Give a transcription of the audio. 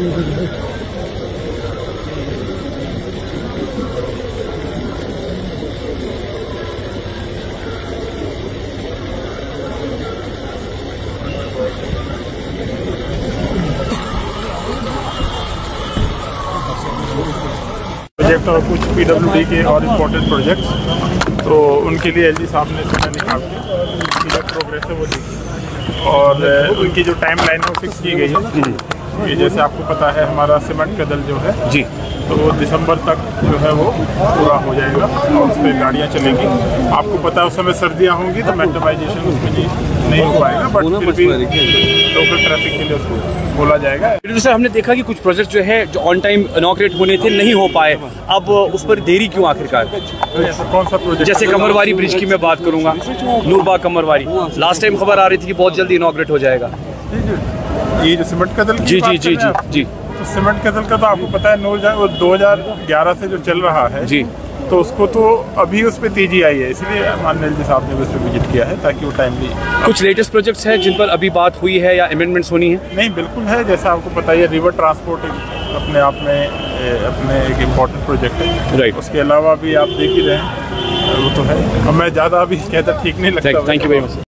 Project और कुछ PWD के और इम्पोर्टेंट प्रोजेक्ट्स, तो उनके लिए LG साहब ने समय निकाल के जो प्रोग्रेस है वो देखी और उनकी जो टाइम लाइन है वो फिक्स की गई है। ये जैसे आपको पता है हमारा सीमेंट का दल जो है जी, तो वो दिसंबर तक जो है वो पूरा हो जाएगा और उस पर गाड़ियाँ चलेंगी। आपको पता है उस समय सर्दियाँ होंगी तो मेट्रोवाइजेशन उसमें नहीं हो पाएगा, बट फिर भी लोकल ट्रैफिक के लिए उसको खोला जाएगा। सर हमने देखा कि कुछ प्रोजेक्ट जो है जो ऑन टाइम इनॉग्रेट होने थे नहीं हो पाए, अब उस पर देरी क्यों आखिरकार? कौन सा प्रोजेक्ट? जैसे कमरवारी ब्रिज की मैं बात करूंगा, नूरबाग कमरवारी, लास्ट टाइम खबर आ रही थी कि बहुत जल्दी इनॉग्रेट हो जाएगा। ये जो सीमेंट का दल जी जी जी जी जी, तो सीमेंट का दल का तो आपको पता है 2011 से जो चल रहा है जी, तो उसको तो अभी उस पर तेजी आई है, इसलिए माननीय LG साहब ने उस पर विजिट किया है ताकि वो टाइमली। कुछ लेटेस्ट प्रोजेक्ट्स हैं जिन पर अभी बात हुई है या अमेंडमेंट्स होनी है? नहीं, बिल्कुल है। जैसा आपको पता है रिवर ट्रांसपोर्ट अपने आप में अपने एक इम्पोर्टेंट प्रोजेक्ट है, राइट। उसके अलावा भी आप देख ही रहे हैं, वो तो है। अब मैं ज़्यादा अभी कहता ठीक नहीं लगता। Thank you very much.